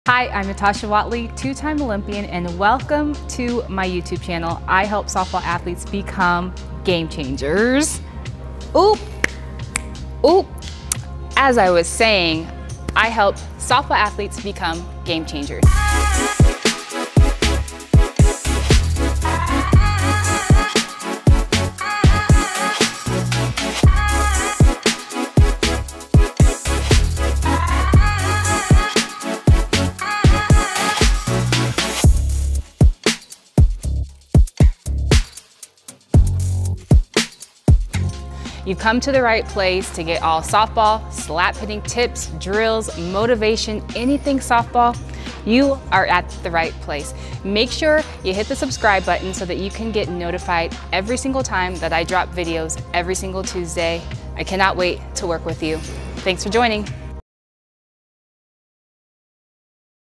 Hi, I'm Natasha Watley, two-time Olympian, and welcome to my YouTube channel. I help softball athletes become game changers. Oop. As I was saying, I help softball athletes become game changers. You've come to the right place to get all softball, slap hitting tips, drills, motivation, anything softball. You are at the right place. Make sure you hit the subscribe button so that you can get notified every single time that I drop videos every single Tuesday. I cannot wait to work with you. Thanks for joining.